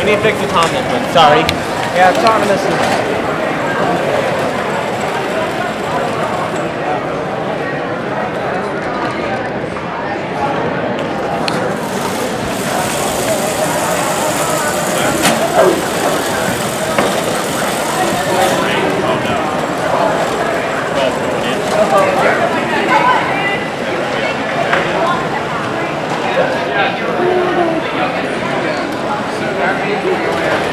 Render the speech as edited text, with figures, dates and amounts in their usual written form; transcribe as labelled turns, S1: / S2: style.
S1: me a fix autonomous one. Sorry.
S2: Yeah, autonomous is...
S3: So that means we're going to